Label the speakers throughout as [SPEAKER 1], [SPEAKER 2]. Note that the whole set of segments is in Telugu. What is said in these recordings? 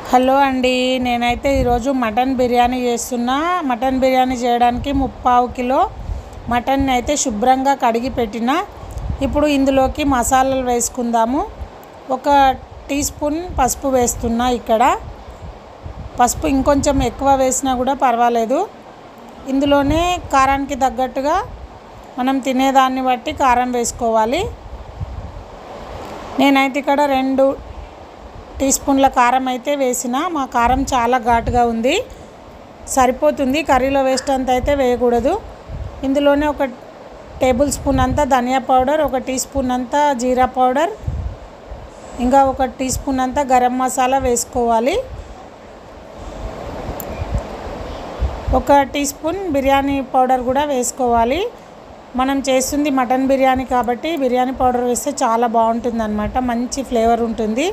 [SPEAKER 1] హలో అండి, నేనైతే ఈరోజు మటన్ బిర్యానీ చేస్తున్నా. మటన్ బిర్యానీ చేయడానికి 3/4 కిలో మటన్ అయితే శుభ్రంగా కడిగి పెట్టిన. ఇప్పుడు ఇందులోకి మసాలాలు వేసుకుందాము. 1 టీ స్పూన్ పసుపు వేస్తున్నా. ఇక్కడ పసుపు ఇంకొంచెం ఎక్కువ వేసినా కూడా పర్వాలేదు. ఇందులోనే కారానికి తగ్గట్టుగా మనం తినేదాన్ని బట్టి కారం వేసుకోవాలి. నేనైతే ఇక్కడ 2 టీ స్పూన్ల కారం అయితే వేసిన. మా కారం చాలా ఘాటుగా ఉంది, సరిపోతుంది. కర్రీలో వేస్ట్ అంత అయితే వేయకూడదు. ఇందులోనే 1 టేబుల్ స్పూన్ అంతా ధనియా పౌడర్, 1 టీ స్పూన్ అంతా జీరా పౌడర్, ఇంకా 1 టీ స్పూన్ అంతా గరం మసాలా వేసుకోవాలి. 1 టీ స్పూన్ బిర్యానీ పౌడర్ కూడా వేసుకోవాలి. మనం చేస్తుంది మటన్ బిర్యానీ కాబట్టి బిర్యానీ పౌడర్ వేస్తే చాలా బాగుంటుంది అన్నమాట, మంచి ఫ్లేవర్ ఉంటుంది.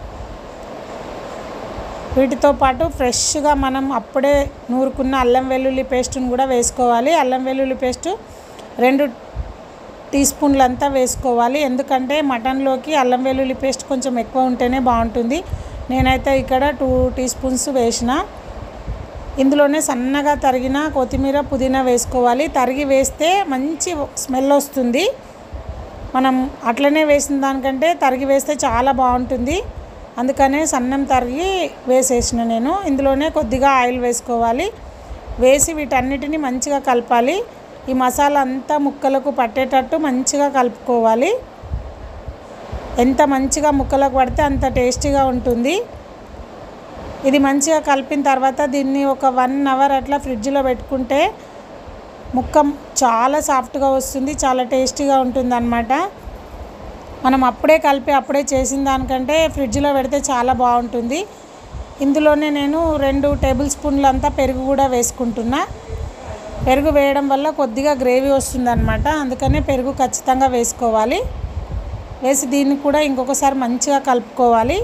[SPEAKER 1] వీటితో పాటు ఫ్రెష్గా మనం అప్పుడే నూరుకున్న అల్లం వెల్లుల్లి పేస్ట్ని కూడా వేసుకోవాలి. అల్లం వెల్లుల్లి పేస్ట్ 2 టీ స్పూన్లంతా వేసుకోవాలి. ఎందుకంటే మటన్లోకి అల్లం వెల్లుల్లి పేస్ట్ కొంచెం ఎక్కువ ఉంటేనే బాగుంటుంది. నేనైతే ఇక్కడ 2 టీ స్పూన్స్ వేసిన. ఇందులోనే సన్నగా తరిగిన కొత్తిమీర, పుదీనా వేసుకోవాలి. తరిగి వేస్తే మంచి స్మెల్ వస్తుంది. మనం అట్లనే వేసిన దానికంటే తరిగి వేస్తే చాలా బాగుంటుంది. అందుకనే సన్నం తరిగి వేసేసిన నేను. ఇందులోనే కొద్దిగా ఆయిల్ వేసుకోవాలి. వేసి వీటన్నిటిని మంచిగా కలపాలి. ఈ మసాలా అంతా ముక్కలకు పట్టేటట్టు మంచిగా కలుపుకోవాలి. ఎంత మంచిగా ముక్కలకు పడితే అంత టేస్టీగా ఉంటుంది. ఇది మంచిగా కలిపిన తర్వాత దీన్ని ఒక 1 అవర్ అట్లా ఫ్రిడ్జ్లో పెట్టుకుంటే ముక్క చాలా సాఫ్ట్గా వస్తుంది, చాలా టేస్టీగా ఉంటుంది అన్నమాట. మనం అప్పుడే కలిపి అప్పుడే చేసిన దానికంటే ఫ్రిడ్జ్లో పెడితే చాలా బాగుంటుంది. ఇందులోనే నేను 2 టేబుల్ స్పూన్లంతా పెరుగు కూడా వేసుకుంటున్నా. పెరుగు వేయడం వల్ల కొద్దిగా గ్రేవీ వస్తుంది అన్నమాట, అందుకనే పెరుగు ఖచ్చితంగా వేసుకోవాలి. వేసి దీన్ని కూడా ఇంకొకసారి మంచిగా కలుపుకోవాలి.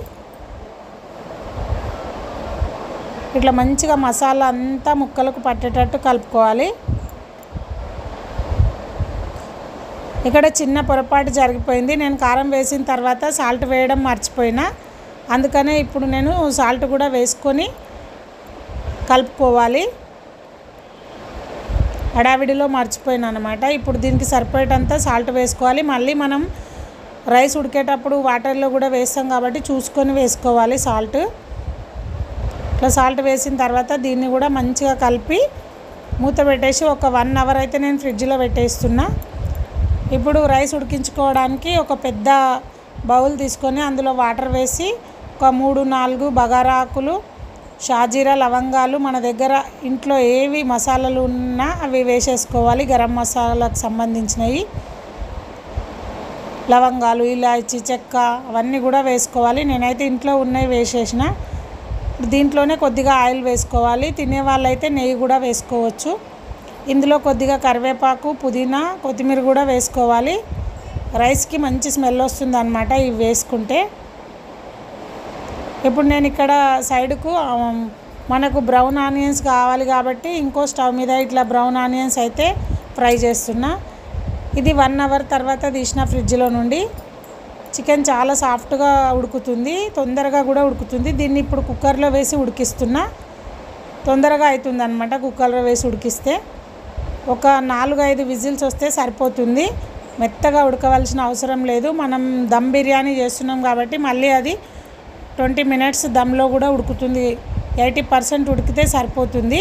[SPEAKER 1] ఇట్లా మంచిగా మసాలా అంతా ముక్కలకు పట్టేటట్టు కలుపుకోవాలి. ఇక్కడ చిన్న పొరపాటు జరిగిపోయింది. నేను కారం వేసిన తర్వాత సాల్ట్ వేయడం మర్చిపోయినా. అందుకనే ఇప్పుడు నేను సాల్ట్ కూడా వేసుకొని కలుపుకోవాలి. హడావిడిలో మర్చిపోయినా అనమాట. ఇప్పుడు దీనికి సరిపోయేటంత సాల్ట్ వేసుకోవాలి. మళ్ళీ మనం రైస్ ఉడికేటప్పుడు వాటర్లో కూడా వేస్తాం కాబట్టి చూసుకొని వేసుకోవాలి సాల్ట్. ఇట్లా సాల్ట్ వేసిన తర్వాత దీన్ని కూడా మంచిగా కలిపి మూత పెట్టేసి ఒక 1 అవర్ అయితే నేను ఫ్రిడ్జ్లో పెట్టేస్తున్నా. ఇప్పుడు రైస్ ఉడికించుకోవడానికి ఒక పెద్ద బౌల్ తీసుకొని అందులో వాటర్ వేసి ఒక 3-4 బగారా ఆకులు, షాజీరా, లవంగాలు, మన దగ్గర ఇంట్లో ఏవి మసాలాలు ఉన్నా అవి వేసేసుకోవాలి. గరం మసాలాకు సంబంధించినవి లవంగాలు, ఇలాచి, చెక్క అవన్నీ కూడా వేసుకోవాలి. నేనైతే ఇంట్లో ఉన్నవి వేసేసిన. దీంట్లోనే కొద్దిగా ఆయిల్ వేసుకోవాలి. తినే వాళ్ళైతే నెయ్యి కూడా వేసుకోవచ్చు. ఇందులో కొద్దిగా కరివేపాకు, పుదీనా, కొత్తిమీర కూడా వేసుకోవాలి. రైస్కి మంచి స్మెల్ వస్తుంది అన్నమాట ఇవి వేసుకుంటే. ఇప్పుడు నేను ఇక్కడ సైడ్కు మనకు బ్రౌన్ ఆనియన్స్ కావాలి కాబట్టి ఇంకో స్టవ్ మీద ఇట్లా బ్రౌన్ ఆనియన్స్ అయితే ఫ్రై చేస్తున్నా. ఇది 1 అవర్ తర్వాత తీసిన ఫ్రిడ్జ్లో నుండి. చికెన్ చాలా సాఫ్ట్గా ఉడుకుతుంది, తొందరగా కూడా ఉడుకుతుంది. దీన్ని ఇప్పుడు కుక్కర్లో వేసి ఉడికిస్తున్నా. తొందరగా అవుతుంది అన్నమాట కుక్కర్లో వేసి ఉడికిస్తే. ఒక 4-5 విజిల్స్ వస్తే సరిపోతుంది. మెత్తగా ఉడకవలసిన అవసరం లేదు. మనం దమ్ బిర్యానీ చేస్తున్నాం కాబట్టి మళ్ళీ అది 20 మినిట్స్ దమ్లో కూడా ఉడుకుతుంది. 80% ఉడికితే సరిపోతుంది.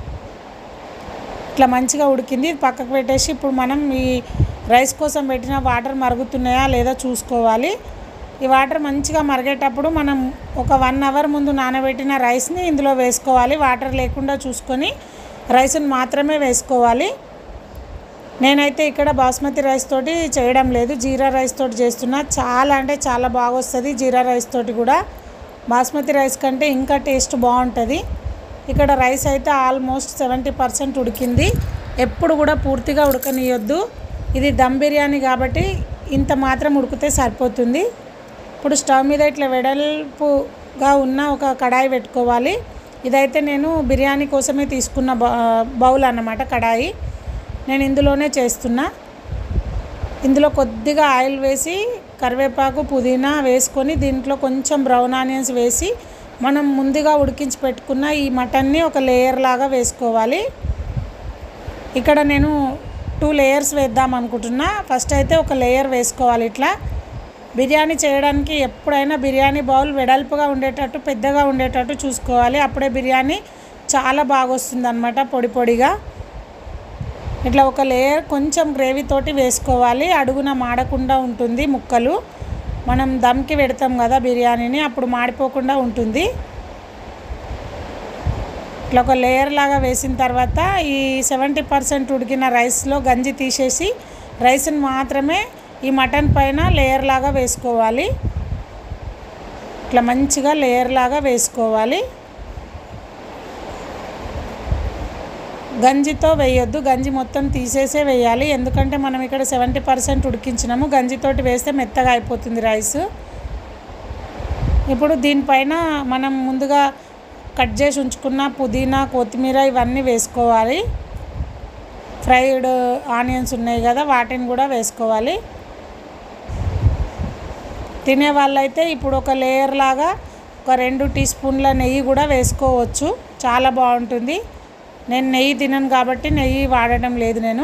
[SPEAKER 1] ఇట్లా మంచిగా ఉడికింది. పక్కకు పెట్టేసి ఇప్పుడు మనం ఈ రైస్ కోసం పెట్టిన వాటర్ మరుగుతున్నాయా లేదా చూసుకోవాలి. ఈ వాటర్ మంచిగా మరిగేటప్పుడు మనం ఒక 1 అవర్ ముందు నానబెట్టిన రైస్ని ఇందులో వేసుకోవాలి. వాటర్ లేకుండా చూసుకొని రైస్ని మాత్రమే వేసుకోవాలి. నేనైతే ఇక్కడ బాస్మతి రైస్ తోటి చేయడం లేదు, జీరా రైస్ తోటి చేస్తున్నా. చాలా అంటే చాలా బాగా వస్తుంది జీరా రైస్ తోటి కూడా. బాస్మతి రైస్ కంటే ఇంకా టేస్ట్ బాగుంటుంది. ఇక్కడ రైస్ అయితే ఆల్మోస్ట్ 70% ఉడికింది. ఎప్పుడు కూడా పూర్తిగా ఉడకనియొద్దు. ఇది దమ్ బిర్యానీ కాబట్టి ఇంత మాత్రం ఉడికితే సరిపోతుంది. ఇప్పుడు స్టవ్ మీద ఇట్లా వెడల్పుగా ఉన్న ఒక కడాయి పెట్టుకోవాలి. ఇదైతే నేను బిర్యానీ కోసమే తీసుకున్న బౌల్ అన్నమాట, కడాయి. నేను ఇందులోనే చేస్తున్నా. ఇందులో కొద్దిగా ఆయిల్ వేసి కరివేపాకు, పుదీనా వేసుకొని దీంట్లో కొంచెం బ్రౌన్ ఆనియన్స్ వేసి మనం ముందుగా ఉడికించి పెట్టుకున్న ఈ మటన్ని ఒక లేయర్ లాగా వేసుకోవాలి. ఇక్కడ నేను 2 లేయర్స్ వేద్దాం అనుకుంటున్నా. ఫస్ట్ అయితే ఒక లేయర్ వేసుకోవాలి. ఇట్లా బిర్యానీ చేయడానికి ఎప్పుడైనా బిర్యానీ బౌల్ వెడల్పుగా ఉండేటట్టు, పెద్దగా ఉండేటట్టు చూసుకోవాలి. అప్పుడే బిర్యానీ చాలా బాగా వస్తుంది అన్నమాట, పొడి పొడిగా. ఇట్లా ఒక లేయర్ కొంచెం గ్రేవీ తోటి వేసుకోవాలి. అడుగున మాడకుండా ఉంటుంది ముక్కలు. మనం దమ్కి పెడతాం కదా బిర్యానీని, అప్పుడు మాడిపోకుండా ఉంటుంది. ఇట్లా ఒక లేయర్ లాగా వేసిన తర్వాత ఈ 70% ఉడికిన రైస్లో గంజి తీసేసి రైస్ని మాత్రమే ఈ మటన్ పైన లేయర్ లాగా వేసుకోవాలి. ఇట్లా మంచిగా లేయర్ లాగా వేసుకోవాలి. గంజితో వేయొద్దు, గంజి మొత్తం తీసేసే వేయాలి. ఎందుకంటే మనం ఇక్కడ 70% ఉడికించినాము, గంజితోటి వేస్తే మెత్తగా అయిపోతుంది రైస్. ఇప్పుడు దీనిపైన మనం ముందుగా కట్ చేసి ఉంచుకున్న పుదీనా, కొత్తిమీర ఇవన్నీ వేసుకోవాలి. ఫ్రైడ్ ఆనియన్స్ ఉన్నాయి కదా, వాటిని కూడా వేసుకోవాలి. తినే వాళ్ళైతే ఇప్పుడు ఒక లేయర్ లాగా ఒక 2 టీ స్పూన్ల నెయ్యి కూడా వేసుకోవచ్చు, చాలా బాగుంటుంది. నేను నెయ్యి తినను కాబట్టి నెయ్యి వాడడం లేదు నేను.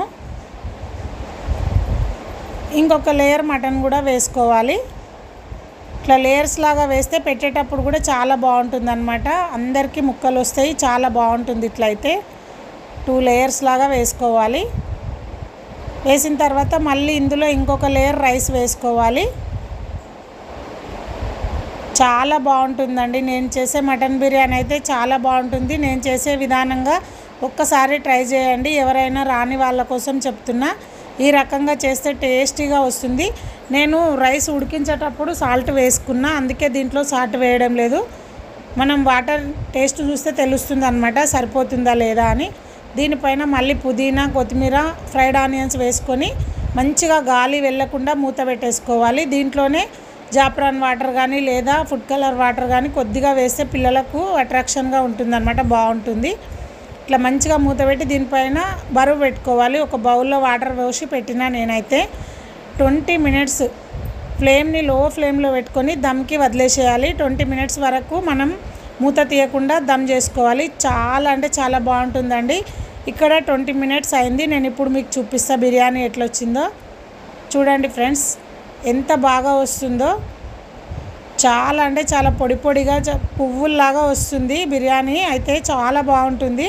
[SPEAKER 1] ఇంకొక లేయర్ మటన్ కూడా వేసుకోవాలి. ఇట్లా లేయర్స్ లాగా వేస్తే పెట్టేటప్పుడు కూడా చాలా బాగుంటుంది అన్నమాట. అందరికీ ముక్కలు వస్తాయి, చాలా బాగుంటుంది. ఇట్లయితే 2 లేయర్స్ లాగా వేసుకోవాలి. వేసిన తర్వాత మళ్ళీ ఇందులో ఇంకొక లేయర్ రైస్ వేసుకోవాలి. చాలా బాగుంటుందండి. నేను చేసే మటన్ బిర్యానీ అయితే చాలా బాగుంటుంది. నేను చేసే విధానంగా ఒక్కసారి ట్రై చేయండి. ఎవరైనా రాని వాళ్ళ కోసం చెప్తున్నా, ఈ రకంగా చేస్తే టేస్టీగా వస్తుంది. నేను రైస్ ఉడికించేటప్పుడు సాల్ట్ వేసుకున్నా, అందుకే దీంట్లో సాల్ట్ వేయడం లేదు. మనం వాటర్ టేస్ట్ చూస్తే తెలుస్తుంది అన్నమాట, సరిపోతుందా లేదా అని. దీనిపైన మళ్ళీ పుదీనా, కొత్తిమీర, ఫ్రైడ్ ఆనియన్స్ వేసుకొని మంచిగా గాలి వెళ్ళకుండా మూత పెట్టేసుకోవాలి. దీంట్లోనే జాఫ్రాన్ వాటర్ కానీ లేదా ఫుడ్ కలర్ వాటర్ కానీ కొద్దిగా వేస్తే పిల్లలకు అట్రాక్షన్గా ఉంటుందన్నమాట, బాగుంటుంది. ఇట్లా మంచిగా మూత పెట్టి దీనిపైన బరువు పెట్టుకోవాలి. ఒక బౌల్లో వాటర్ పోసి పెట్టినా నేనైతే 20 మినిట్స్ ఫ్లేమ్ని లో ఫ్లేమ్లో పెట్టుకొని దమ్కి వదిలేసేయాలి. 20 మినిట్స్ వరకు మనం మూత తీయకుండా దమ్ చేసుకోవాలి. చాలా అంటే చాలా బాగుంటుందండి. ఇక్కడ 20 మినిట్స్ అయింది. నేను ఇప్పుడు మీకు చూపిస్తా బిర్యానీ ఎట్లా వచ్చిందో. చూడండి ఫ్రెండ్స్, ఎంత బాగా వస్తుందో. చాలా అంటే చాలా పొడి పొడిగా పువ్వుల్లాగా వస్తుంది బిర్యానీ అయితే, చాలా బాగుంటుంది.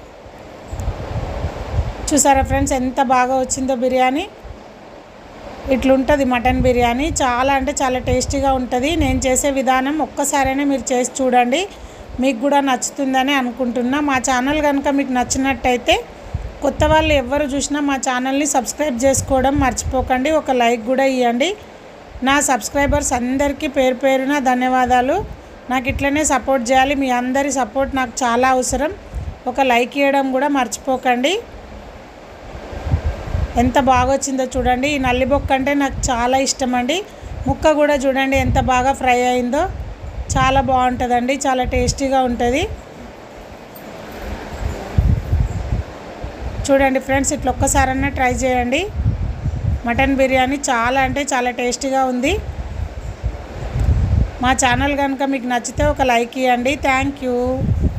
[SPEAKER 1] చూసారా ఫ్రెండ్స్ ఎంత బాగా వచ్చిందో బిర్యానీ. ఇట్లుంటుంది మటన్ బిర్యానీ, చాలా అంటే చాలా టేస్టీగా ఉంటుంది. నేను చేసే విధానం ఒక్కసారైనా మీరు చేసి చూడండి, మీకు కూడా నచ్చుతుందని అనుకుంటున్నా. మా ఛానల్ కనుక మీకు నచ్చినట్టయితే కొత్త వాళ్ళు ఎవరు చూసినా మా ఛానల్ని సబ్స్క్రైబ్ చేసుకోవడం మర్చిపోకండి. ఒక లైక్ కూడా ఇవ్వండి. నా సబ్స్క్రైబర్స్ అందరికీ పేరు పేరున ధన్యవాదాలు. నాకు ఇట్లనే సపోర్ట్ చేయాలి. మీ అందరి సపోర్ట్ నాకు చాలా అవసరం. ఒక లైక్ ఇవ్వడం కూడా మర్చిపోకండి. ఎంత బాగా వచ్చిందో చూడండి. ఈ నల్లిబొక్క అంటే నాకు చాలా ఇష్టం అండి. ముక్క కూడా చూడండి ఎంత బాగా ఫ్రై అయిందో, చాలా బాగుంటుందండి, చాలా టేస్టీగా ఉంటుంది. చూడండి ఫ్రెండ్స్, ఇట్లా ఒక్కసారన్నా ట్రై చేయండి. మటన్ బిర్యానీ చాలా అంటే చాలా టేస్టీగా ఉంది. మా ఛానల్ కనుక మీకు నచ్చితే ఒక లైక్ ఇవ్వండి. Thank you.